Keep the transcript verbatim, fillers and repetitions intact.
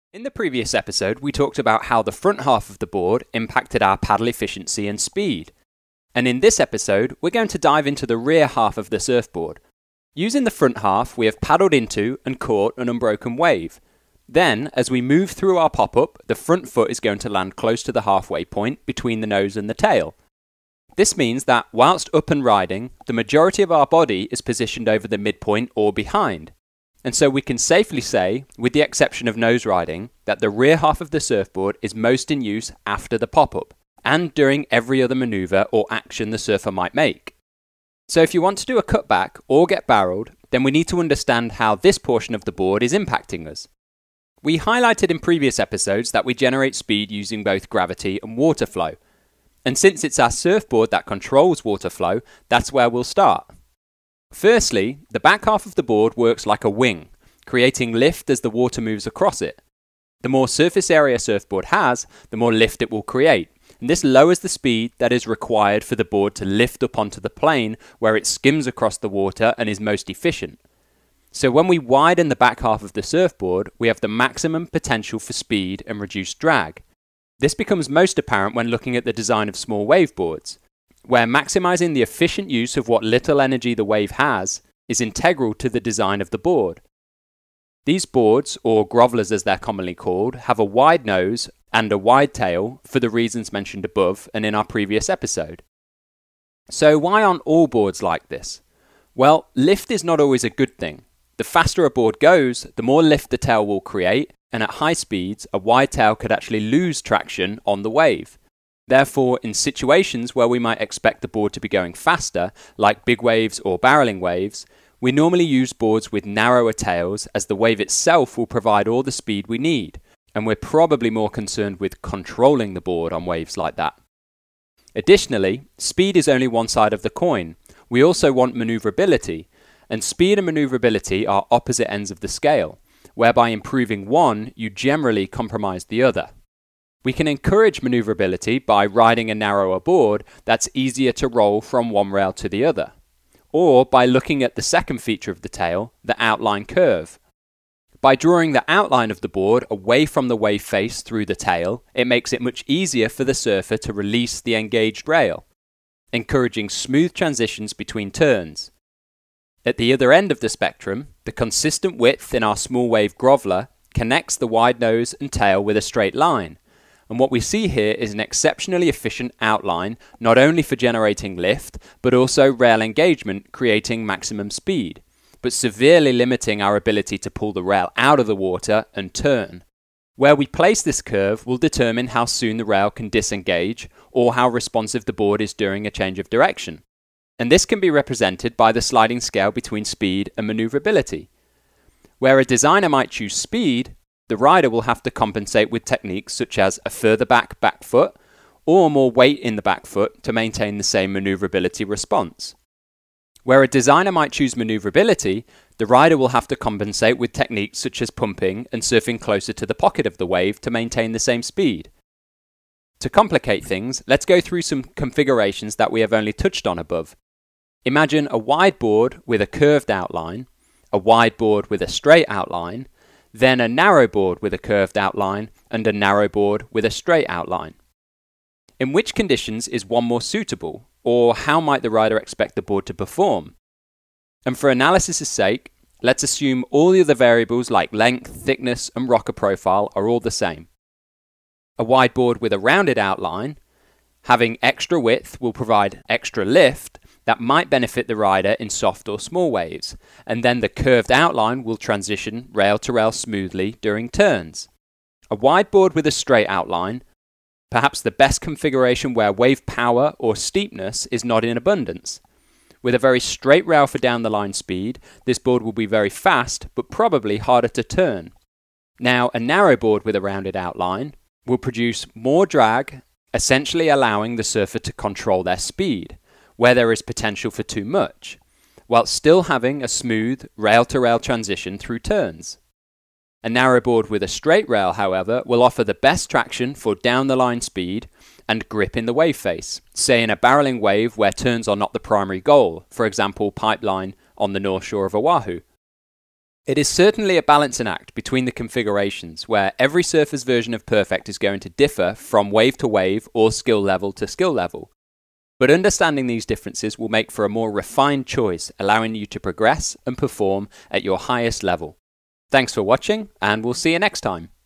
In the previous episode, we talked about how the front half of the board impacted our paddle efficiency and speed. And in this episode, we're going to dive into the rear half of the surfboard. Using the front half, we have paddled into and caught an unbroken wave. Then, as we move through our pop-up, the front foot is going to land close to the halfway point between the nose and the tail. This means that, whilst up and riding, the majority of our body is positioned over the midpoint or behind. And so we can safely say, with the exception of nose riding, that the rear half of the surfboard is most in use after the pop-up, and during every other manoeuvre or action the surfer might make. So if you want to do a cutback or get barreled, then we need to understand how this portion of the board is impacting us. We highlighted in previous episodes that we generate speed using both gravity and water flow. And since it's our surfboard that controls water flow, that's where we'll start. Firstly, the back half of the board works like a wing, creating lift as the water moves across it. The more surface area a surfboard has, the more lift it will create, and this lowers the speed that is required for the board to lift up onto the plane where it skims across the water and is most efficient. So when we widen the back half of the surfboard, we have the maximum potential for speed and reduced drag. This becomes most apparent when looking at the design of small waveboards, where maximizing the efficient use of what little energy the wave has is integral to the design of the board. These boards, or grovelers as they're commonly called, have a wide nose and a wide tail for the reasons mentioned above and in our previous episode. So why aren't all boards like this? Well, lift is not always a good thing. The faster a board goes, the more lift the tail will create, and at high speeds, a wide tail could actually lose traction on the wave. Therefore, in situations where we might expect the board to be going faster, like big waves or barreling waves, we normally use boards with narrower tails as the wave itself will provide all the speed we need, and we're probably more concerned with controlling the board on waves like that. Additionally, speed is only one side of the coin. We also want maneuverability, and speed and maneuverability are opposite ends of the scale, whereby improving one, you generally compromise the other. We can encourage maneuverability by riding a narrower board that's easier to roll from one rail to the other, or by looking at the second feature of the tail, the outline curve. By drawing the outline of the board away from the wave face through the tail, it makes it much easier for the surfer to release the engaged rail, encouraging smooth transitions between turns. At the other end of the spectrum, the consistent width in our small wave groveler connects the wide nose and tail with a straight line. And what we see here is an exceptionally efficient outline, not only for generating lift, but also rail engagement, creating maximum speed, but severely limiting our ability to pull the rail out of the water and turn. Where we place this curve will determine how soon the rail can disengage, or how responsive the board is during a change of direction. And this can be represented by the sliding scale between speed and maneuverability. Where a designer might choose speed, the rider will have to compensate with techniques such as a further back back foot or more weight in the back foot to maintain the same maneuverability response. Where a designer might choose maneuverability, the rider will have to compensate with techniques such as pumping and surfing closer to the pocket of the wave to maintain the same speed. To complicate things, let's go through some configurations that we have only touched on above. Imagine a wide board with a curved outline, a wide board with a straight outline, then a narrow board with a curved outline, and a narrow board with a straight outline. In which conditions is one more suitable, or how might the rider expect the board to perform? And for analysis' sake, let's assume all the other variables like length, thickness, and rocker profile are all the same. A wide board with a rounded outline, having extra width will provide extra lift, that might benefit the rider in soft or small waves, and then the curved outline will transition rail to rail smoothly during turns. A wide board with a straight outline, perhaps the best configuration where wave power or steepness is not in abundance. With a very straight rail for down the line speed, this board will be very fast but probably harder to turn. Now a narrow board with a rounded outline will produce more drag, essentially allowing the surfer to control their speed, where there is potential for too much, while still having a smooth rail-to-rail transition through turns. A narrow board with a straight rail, however, will offer the best traction for down-the-line speed and grip in the wave face, say in a barreling wave where turns are not the primary goal, for example pipeline on the north shore of Oahu. It is certainly a balancing act between the configurations, where every surfer's version of perfect is going to differ from wave to wave or skill level to skill level. But understanding these differences will make for a more refined choice, allowing you to progress and perform at your highest level. Thanks for watching, and we'll see you next time.